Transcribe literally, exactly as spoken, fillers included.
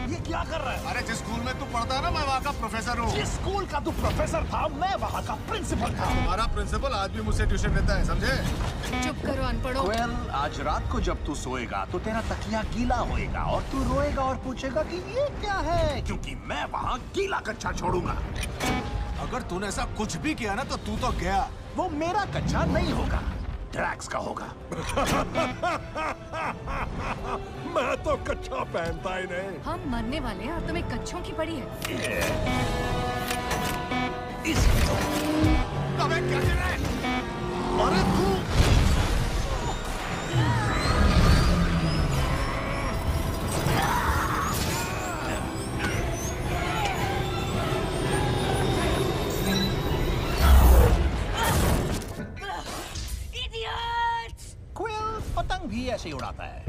ये क्या कर रहा है? अरे जिस स्कूल में तू पढ़ता है ना, मैं वहाँ का प्रोफेसर हूँ। जिस स्कूल का तू प्रोफेसर था, मैं वहाँ का प्रिंसिपल था। हमारा प्रिंसिपल आज भी मुझसे ट्यूशन लेता है, समझे? चुप करो अनपढ़ो। वेल, आज रात को जब तू सोएगा तो तेरा तकिया गीला होएगा और तू रोएगा और पूछेगा कि ये क्या है, क्योंकि मैं वहाँ गीला कच्चा छोड़ूंगा। अगर तूने ऐसा कुछ भी किया ना तो तू तो गया। वो मेरा कच्चा नहीं होगा, ड्रैक्स का होगा। मैं तो कच्चा पहनता ही नहीं। हम मरने वाले हैं और तुम्हें कच्छों की पड़ी है। अबे क्या कर रहा है? अरे तू क्विल पतंग भी ऐसे उड़ाता है।